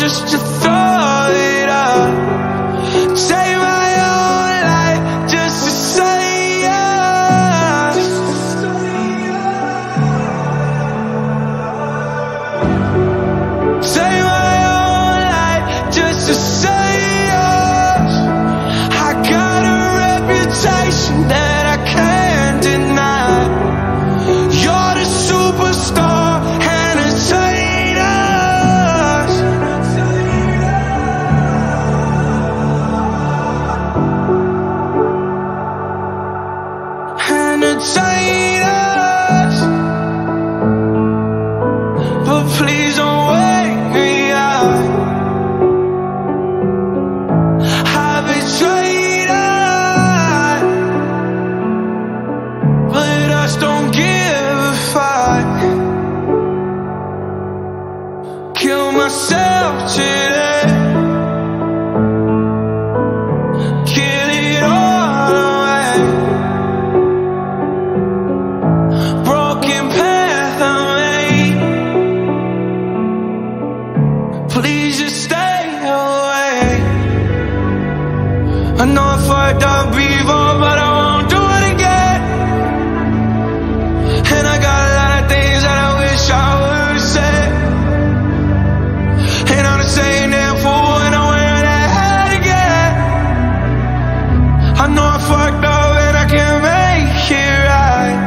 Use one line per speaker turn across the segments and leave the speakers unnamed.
just to throw it up. Take my own life just to say yes. Take my own life just to say yes. I got a reputation that I can't deny. You're the superstar entertainer. Entertainers, but please don't wake me up. I betrayed us, but us don't give a fuck. Kill myself today, kill it all away. Broken path I made, please just stay away. I know I fucked up before, but I won't do it again. And I got a lot of things that I wish I would've said. And I'm the same damn fool when I wear that hat again. I know I fucked up and I can't make it right.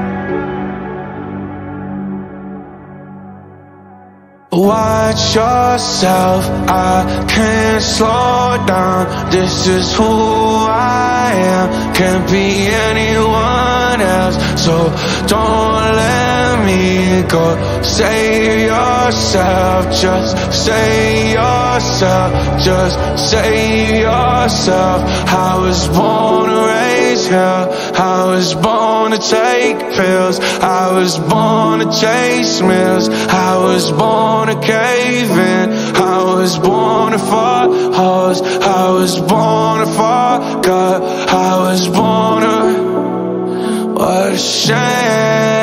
Watch yourself, I can't slow down. This is who I am, can't be anyone else. So don't let me go. Save yourself, just save yourself, just save yourself. I was born to raise hell, I was born to take pills, I was born to chase meals, I was born to cave in, I was born to fuck hoes, I was born to fuck up, I was born to, what a shame.